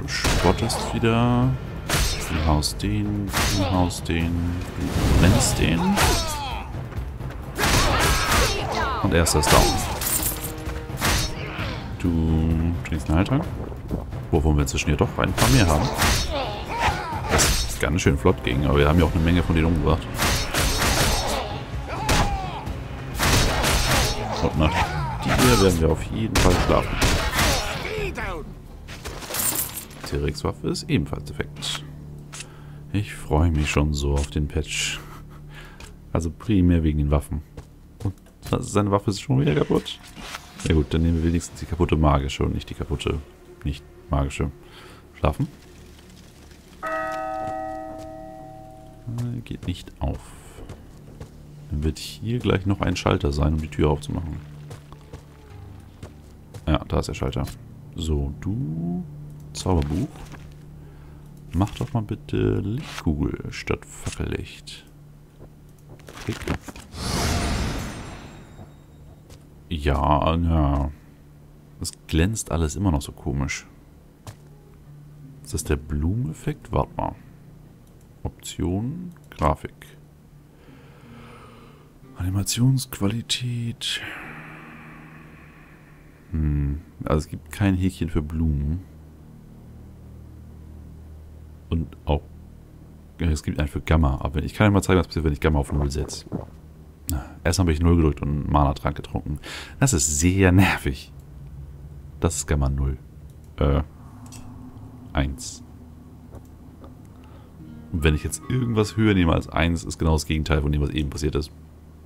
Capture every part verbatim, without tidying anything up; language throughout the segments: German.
spottest wieder. Du haust den, du haust den, du brennst den. Und erster ist down. Du trinkst einen Heiltrank. Wovon wir inzwischen ja doch ein paar mehr haben. Das ist ganz schön flott gegen, aber wir haben ja auch eine Menge von denen umgebracht. Und nach dir werden wir auf jeden Fall schlafen. T-Rex-Waffe ist ebenfalls defekt. Ich freue mich schon so auf den Patch. Also primär wegen den Waffen. Und seine Waffe ist schon wieder kaputt. Ja gut, dann nehmen wir wenigstens die kaputte magische und nicht die kaputte, nicht magische. Schlafen. Äh, geht nicht auf. Dann wird hier gleich noch ein Schalter sein, um die Tür aufzumachen. Ja, da ist der Schalter. So, du Zauberbuch. Mach doch mal bitte Lichtkugel statt Fackellicht. Klick. Ja, ja. Es glänzt alles immer noch so komisch. Ist das der Blumeneffekt? Warte mal. Option, Grafik. Animationsqualität. Hm. Also es gibt kein Häkchen für Blumen. Und auch... Es gibt einen für Gamma. Aber ich kann euch mal zeigen, was passiert, wenn ich Gamma auf null setze. Erst habe ich null gedrückt und einen Mana-Trank getrunken. Das ist sehr nervig. Das ist Gamma null. Äh. eins. Und wenn ich jetzt irgendwas höher nehme als eins, ist genau das Gegenteil von dem, was eben passiert ist.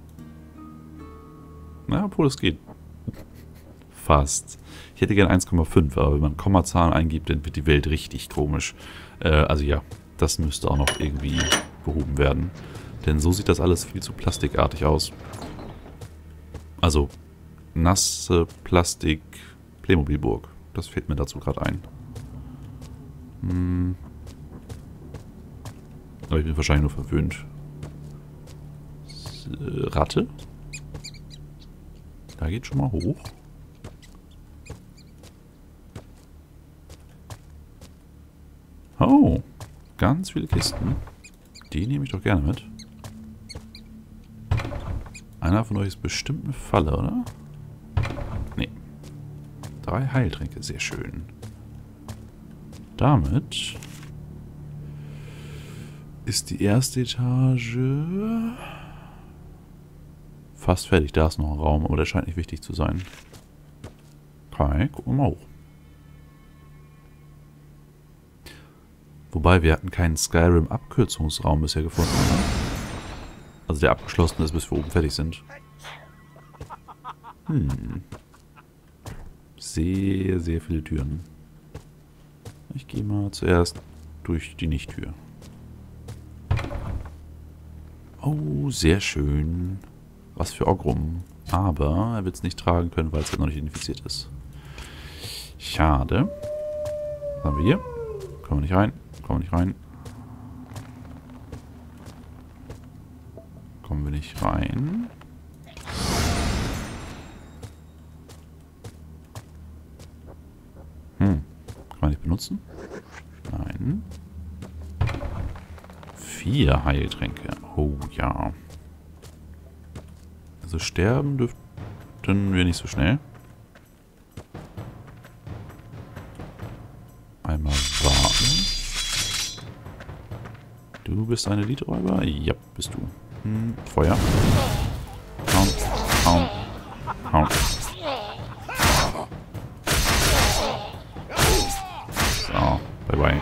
Na, obwohl es geht. Fast. Ich hätte gerne eins Komma fünf, aber wenn man Kommazahlen eingibt, dann wird die Welt richtig komisch. Äh, also ja, das müsste auch noch irgendwie behoben werden. Denn so sieht das alles viel zu plastikartig aus. Also, nasse Plastik Playmobilburg. Das fällt mir dazu gerade ein. Hm. Aber ich bin wahrscheinlich nur verwöhnt. Ratte? Da geht schon mal hoch. Oh, ganz viele Kisten. Die nehme ich doch gerne mit. Einer von euch ist bestimmt eine Falle, oder? Nee. Drei Heiltränke, sehr schön. Damit ist die erste Etage fast fertig. Da ist noch ein Raum, aber der scheint nicht wichtig zu sein. Okay, gucken wir mal hoch. Wobei, wir hatten keinen Skyrim-Abkürzungsraum bisher gefunden. Ne? Also der abgeschlossen ist, bis wir oben fertig sind. Hm. Sehr, sehr viele Türen. Ich gehe mal zuerst durch die Nicht-Tür. Oh, sehr schön. Was für Ogrum. Aber er wird es nicht tragen können, weil es halt noch nicht identifiziert ist. Schade. Was haben wir hier? Kommen wir nicht rein. Kommen wir nicht rein. Kommen wir nicht rein. Hm. Kann man nicht benutzen? Nein. Vier Heiltränke. Oh ja. Also sterben dürften wir nicht so schnell. Einmal warten. Du bist ein Elite-Räuber? Ja, bist du. Hm, Feuer. Hauen, hauen, hauen. So, bye bye.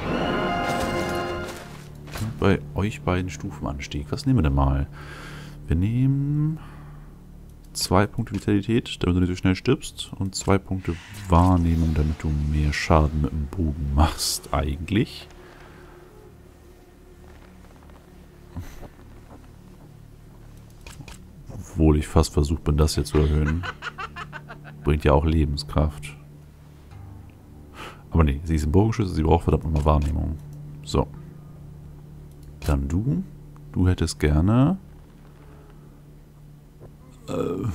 Und bei euch beiden Stufenanstieg. Was nehmen wir denn mal? Wir nehmen zwei Punkte Vitalität, damit du nicht so schnell stirbst. Und zwei Punkte Wahrnehmung, damit du mehr Schaden mit dem Bogen machst, eigentlich. Obwohl ich fast versucht bin, das hier zu erhöhen. Bringt ja auch Lebenskraft. Aber nee, sie ist ein Bogenschütze, sie braucht verdammt nochmal Wahrnehmung. So. Dann du. Du hättest gerne... Äh,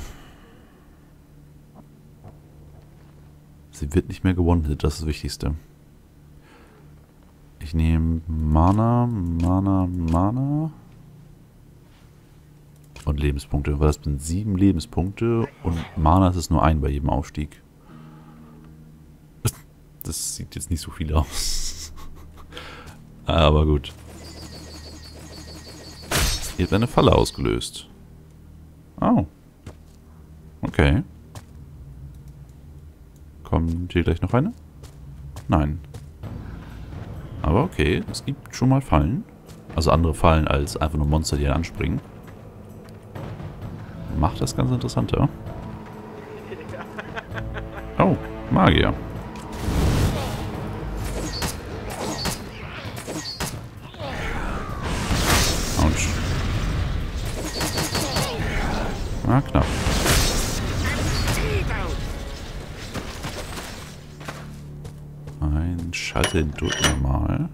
sie wird nicht mehr gewonnen, das ist das Wichtigste. Ich nehme Mana, Mana, Mana. Und Lebenspunkte, weil das sind sieben Lebenspunkte und Mana ist es nur ein bei jedem Aufstieg. Das sieht jetzt nicht so viel aus. Aber gut. Hier wird eine Falle ausgelöst. Oh. Okay. Kommt hier gleich noch eine? Nein. Aber okay, es gibt schon mal Fallen. Also andere Fallen als einfach nur Monster, die anspringen. Macht das ganz interessanter. Oh, Magier. Autsch. Ah, knapp. Ein Schalter drücken wir mal.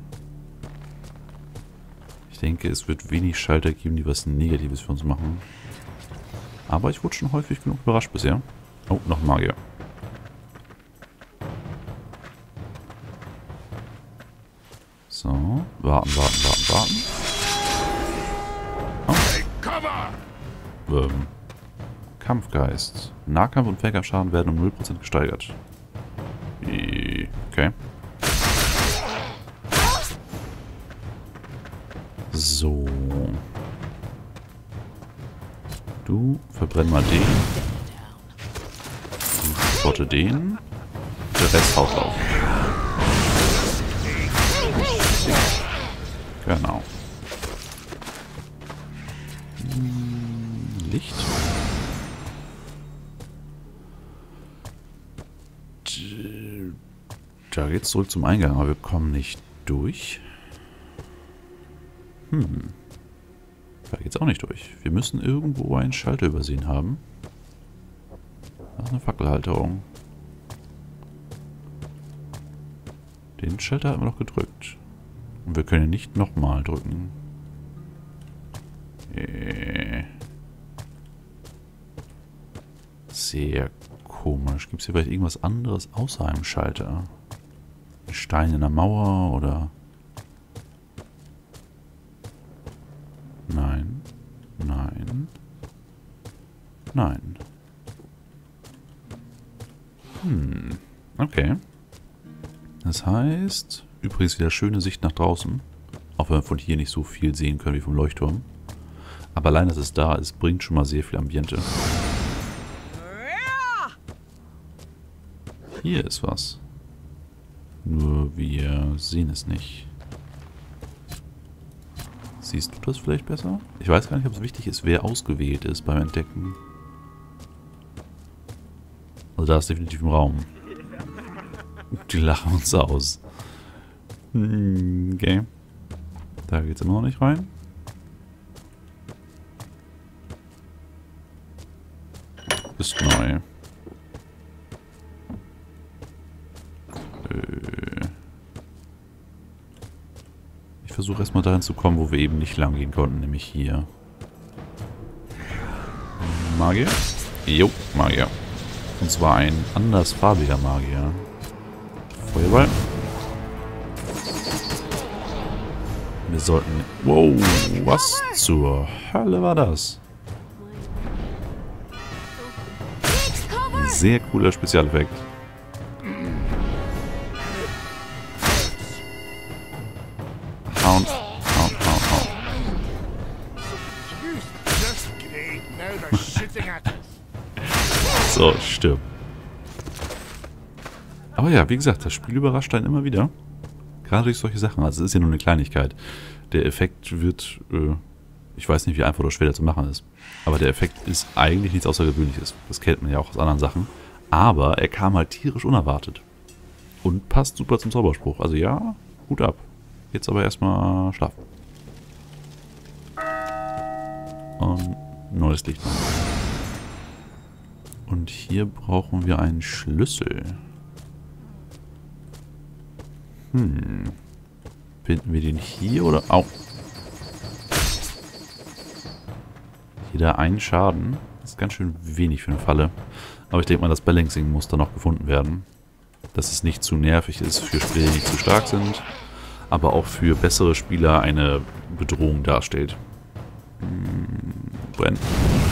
Ich denke, es wird wenig Schalter geben, die was Negatives für uns machen. Aber ich wurde schon häufig genug überrascht bisher. Oh, noch Magier. So, warten, warten, warten, warten. Oh. Ähm. Kampfgeist. Nahkampf und Fernkampfschaden werden um null Prozent gesteigert. Okay. So. Du verbrenn mal den. Du spotte den. Der Rest haut drauf. Genau. Hm, Licht. Da geht's zurück zum Eingang, aber wir kommen nicht durch. Hm. Da geht's auch nicht durch. Wir müssen irgendwo einen Schalter übersehen haben. Das ist eine Fackelhalterung. Den Schalter haben wir noch gedrückt. Und wir können ihn nicht nochmal drücken. Äh. Sehr komisch. Gibt es hier vielleicht irgendwas anderes außer einem Schalter? Ein Stein in der Mauer oder... Nein. Nein. Nein. Hm. Okay. Das heißt, übrigens wieder schöne Sicht nach draußen. Auch wenn wir von hier nicht so viel sehen können wie vom Leuchtturm. Aber allein, dass es da ist, bringt schon mal sehr viel Ambiente. Hier ist was. Nur wir sehen es nicht. Siehst du das vielleicht besser? Ich weiß gar nicht, ob es wichtig ist, wer ausgewählt ist beim Entdecken. Also da ist definitiv im Raum. Die lachen uns aus. Okay. Da geht's immer noch nicht rein. Ist neu. Äh. Ich versuche erstmal dahin zu kommen, wo wir eben nicht lang gehen konnten, nämlich hier. Magier? Jo, Magier. Und zwar ein andersfarbiger Magier. Feuerball. Wir sollten... Wow, was zur Hölle war das? Ein sehr cooler Spezialeffekt. Hauen, hauen, hauen, hauen. So, stirb. Aber ja, wie gesagt, das Spiel überrascht einen immer wieder. Gerade durch solche Sachen. Also es ist ja nur eine Kleinigkeit. Der Effekt wird, äh, ich weiß nicht, wie einfach oder schwer zu machen ist. Aber der Effekt ist eigentlich nichts Außergewöhnliches. Das kennt man ja auch aus anderen Sachen. Aber er kam halt tierisch unerwartet. Und passt super zum Zauberspruch. Also ja, Hut ab. Jetzt aber erstmal schlafen. Und neues Licht noch. Und hier brauchen wir einen Schlüssel. Hm. Finden wir den hier oder... Au. Jeder einen Schaden. Das ist ganz schön wenig für eine Falle. Aber ich denke mal, das Balancing muss da noch gefunden werden. Dass es nicht zu nervig ist für Spiele, die nicht zu stark sind. aber auch für bessere Spieler eine Bedrohung darstellt. Hm, brennen.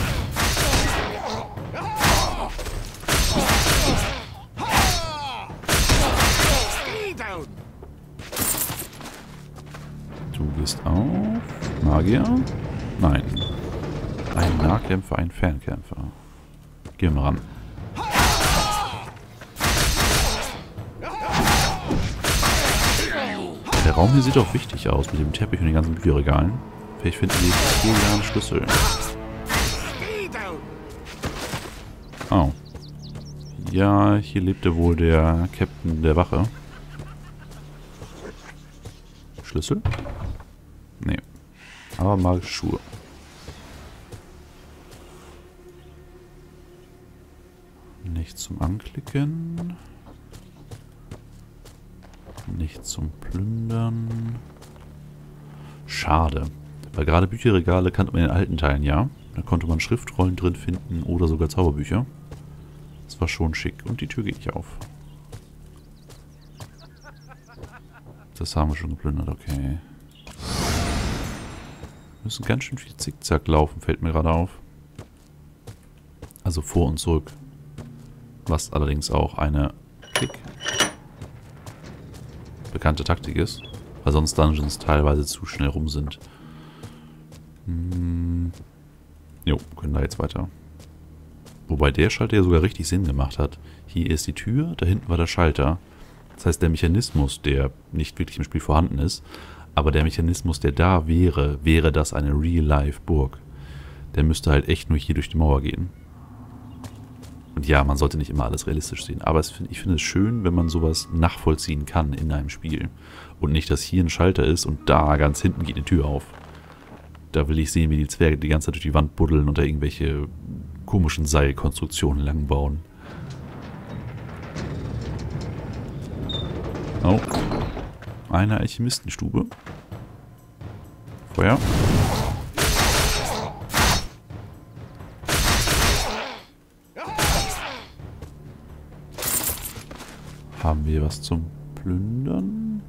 Du gehst auf. Magier? Nein. Ein Nahkämpfer, ein Fernkämpfer. Gehen wir ran. Der Raum hier sieht auch wichtig aus mit dem Teppich und den ganzen Bücherregalen. Vielleicht finden die hier ja einen Schlüssel. Oh. Ja, hier lebte wohl der Captain der Wache. Schlüssel? Nee. Aber magische Schuhe. Nicht zum Anklicken. Nicht zum Plündern. Schade. Weil gerade Bücherregale kannte man in den alten Teilen ja. Da konnte man Schriftrollen drin finden oder sogar Zauberbücher. Das war schon schick. Und die Tür geht nicht auf. Das haben wir schon geplündert, okay. Wir müssen ganz schön viel Zickzack laufen, fällt mir gerade auf. Also vor und zurück. Was allerdings auch eine Klick bekannte Taktik ist. Weil sonst Dungeons teilweise zu schnell rum sind. Hm. Jo, können da jetzt weiter. Wobei der Schalter ja sogar richtig Sinn gemacht hat. Hier ist die Tür, da hinten war der Schalter. Das heißt, der Mechanismus, der nicht wirklich im Spiel vorhanden ist, aber der Mechanismus, der da wäre, wäre das eine Real-Life-Burg. Der müsste halt echt nur hier durch die Mauer gehen. Und ja, man sollte nicht immer alles realistisch sehen. Aber es, ich finde es schön, wenn man sowas nachvollziehen kann in einem Spiel. Und nicht, dass hier ein Schalter ist und da ganz hinten geht eine Tür auf. Da will ich sehen, wie die Zwerge die ganze Zeit durch die Wand buddeln und da irgendwelche komischen Seilkonstruktionen langbauen. Oh. Eine Alchemistenstube. Feuer. Haben wir was zum Plündern?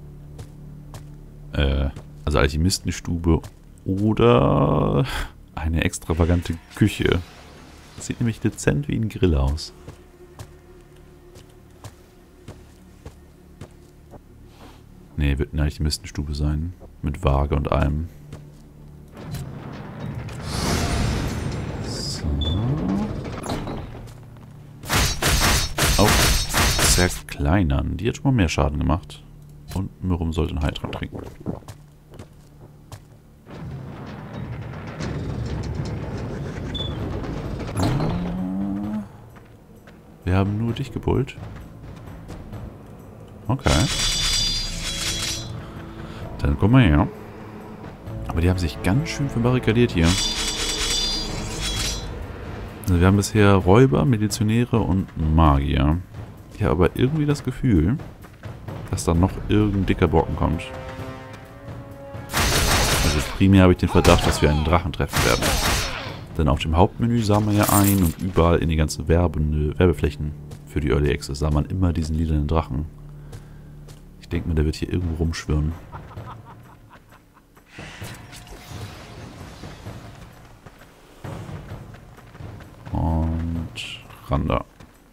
Äh, also Alchemistenstube oder eine extravagante Küche. Das sieht nämlich dezent wie ein Grill aus. Nee, wird eine Alchemistenstube sein. Mit Waage und allem. So. Oh. Zerkleinern. Die hat schon mal mehr Schaden gemacht. Und Myrrum sollte einen Heiltrank trinken. Wir haben nur dich gepult. Okay. Dann komm mal her. Aber die haben sich ganz schön verbarrikadiert hier. Also wir haben bisher Räuber, Milizionäre und Magier. Ich habe aber irgendwie das Gefühl, dass da noch irgendein dicker Brocken kommt. Also primär habe ich den Verdacht, dass wir einen Drachen treffen werden. Denn auf dem Hauptmenü sah man ja ein und überall in die ganzen Werbe, Werbeflächen für die Early Access sah man immer diesen lilanen Drachen. Ich denke mal, der wird hier irgendwo rumschwirren. Und ran da.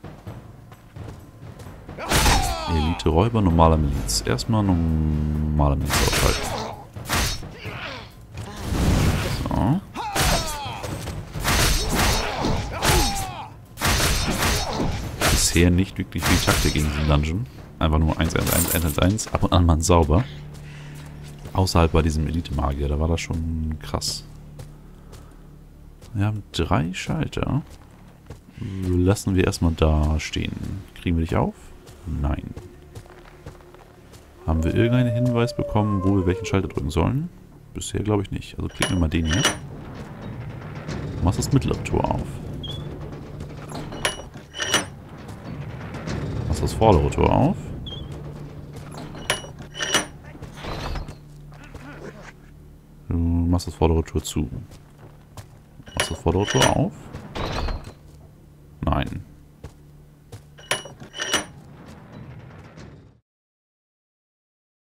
Elite Räuber, normaler Miliz. Erstmal normaler Miliz ausschalten. So. Bisher nicht wirklich viel Taktik in diesem Dungeon. Einfach nur eins eins eins eins eins eins, ab und an mal sauber. Außerhalb bei diesem Elite-Magier, da war das schon krass. Wir haben drei Schalter. Lassen wir erstmal da stehen. Kriegen wir dich auf? Nein. Haben wir irgendeinen Hinweis bekommen, wo wir welchen Schalter drücken sollen? Bisher glaube ich nicht. Also klicken wir mal den hier. Mach das mittlere Tor auf. Mach das vordere Tor auf. Du machst das vordere Tor zu. Machst das vordere Tor auf.